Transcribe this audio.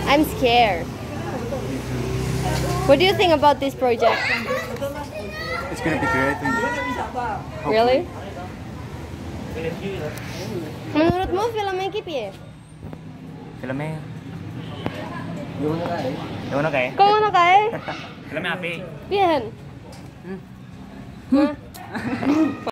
I'm scared. What do you think about this project? It's gonna be great. Really? Menurutmu filmnya iki piye? Filmnya gimana kayak? Kok ngono kae? Filmnya apa? Piye, Han? Hah?